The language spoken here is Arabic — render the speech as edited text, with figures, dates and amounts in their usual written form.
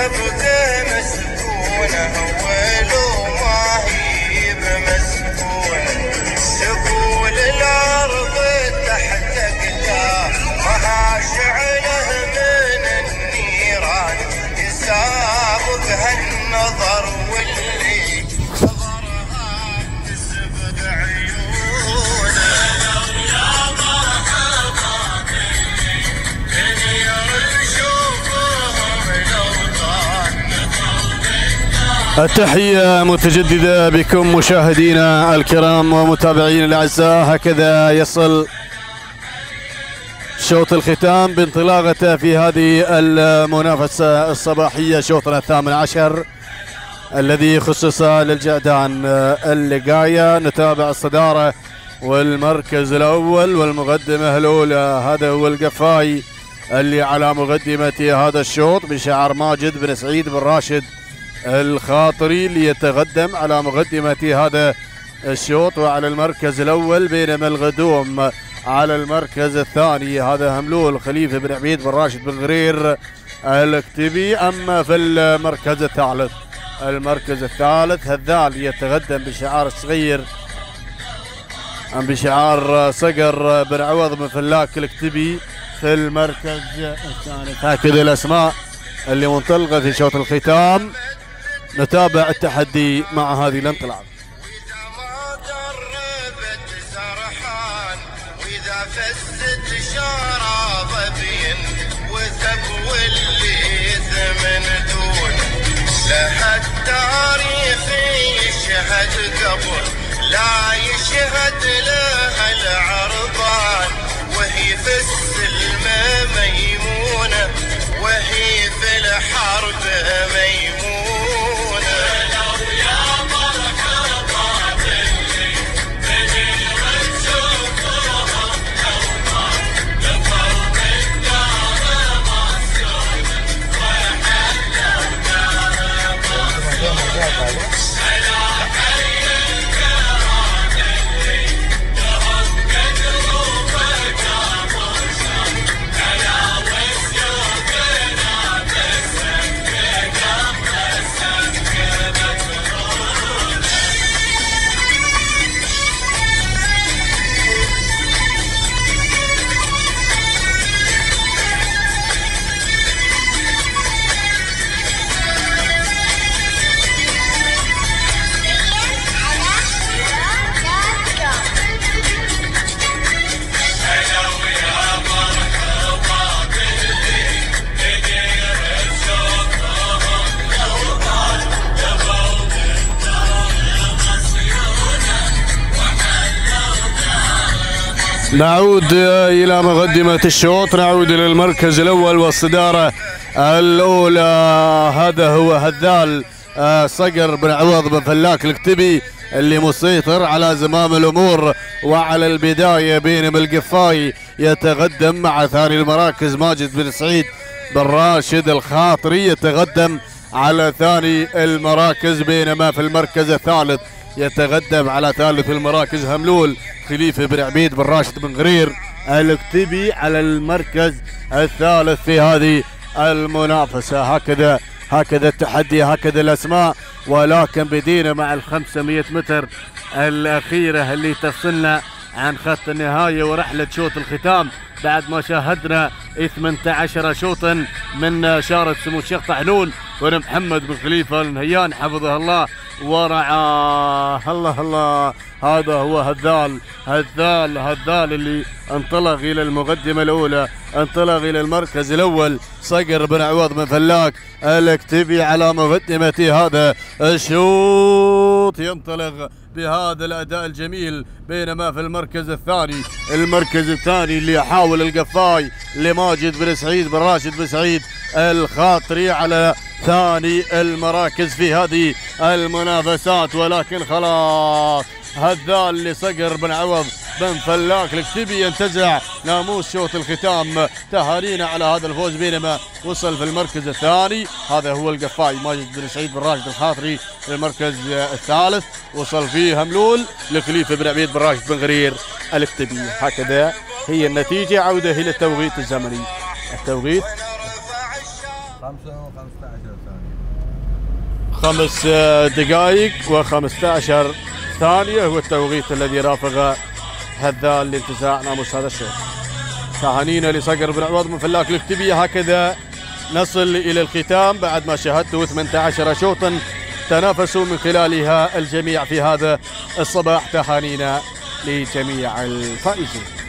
سبقه مسكونه ولو ما هي بمسكونه تقول الارض تحت قدامها شعله من النيران يسابقها النظر واللي نظرها تسبق عيونه يا مرحبا باللي نشوفهم لو طال. التحية متجددة بكم مشاهدينا الكرام ومتابعينا الأعزاء. هكذا يصل شوط الختام بانطلاقته في هذه المنافسة الصباحية، شوطنا 18 الذي خصص للجعدان اللقاية. نتابع الصدارة والمركز الأول والمقدمة الأولى، هذا هو القفاي اللي على مقدمة هذا الشوط بشعار ماجد بن سعيد بن راشد الخاطري اللي يتقدم على مقدمة هذا الشوط وعلى المركز الأول، بينما الغدوم على المركز الثاني هذا هملول خليفة بن عبيد بن راشد بن غرير الكتبي. أما في المركز الثالث هذال يتقدم بشعار الصغير بشعار صقر بن عوض بن فلاك الكتبي في المركز الثالث. هكذا الأسماء اللي منطلقة في شوط الختام. نتابع التحدي مع هذه الانطلاق. وإذا ما قربت سرحان وإذا فزت شراب بين وثب واللي ثمن دون لها التاريخ يشهد قبل لا يشهد لها العربان، وهي في السلم ميمونة وهي في الحرب ميمونة. نعود إلى مقدمة الشوط، نعود إلى المركز الأول والصدارة الأولى. هذا هو هذال صقر بن عوض بن فلاك الكتبي اللي مسيطر على زمام الأمور وعلى البداية، بينما القفاي يتقدم مع ثاني المراكز ماجد بن سعيد بن راشد الخاطري يتقدم على ثاني المراكز، بينما في المركز الثالث يتقدم على ثالث المراكز هملول خليفة بن عبيد بن راشد بن غرير الكتبي على المركز الثالث في هذه المنافسة. هكذا التحدي، هكذا الأسماء، ولكن بدينا مع 500 متر الأخيرة اللي تفصلنا عن خط النهاية ورحلة شوط الختام بعد ما شاهدنا 18 شوطا من شارة سمو الشيخ طحنون بن محمد بن خليفة النهيان حفظه الله ورعاه. الله هذا هو هذال اللي انطلق إلى المقدمة الأولى، انطلق إلى المركز الأول صقر بن عوض بن فلاك الكتبي على مقدمة هذا الشوط، ينطلق بهذا الأداء الجميل. بينما في المركز الثاني اللي يحاول القفاي لماجد بن سعيد بن راشد بن سعيد الخاطري على ثاني المراكز في هذه المنافسات، ولكن خلاص هذال لصقر بن عوض بن فلاك الكتبي ينتزع ناموس شوط الختام. تهانينا على هذا الفوز. بينما وصل في المركز الثاني هذا هو القفاي ماجد بن سعيد بن راشد الخاطري. في المركز الثالث وصل فيه هملول لخليفة بن عبيد بن راشد بن غرير الكتبي. هكذا هي النتيجة. عودة إلى التوقيت الزمني. التوقيت 5 دقائق و15 ثانية هو التوقيت الذي رافق هذال لانتزاع ناموس هذا الشوط. تهانينا لصقر بن عوض من فلاك الكتبية. هكذا نصل إلى الختام بعد ما شاهدت 18 شوطا تنافسوا من خلالها الجميع في هذا الصباح. تهانينا لجميع الفائزين.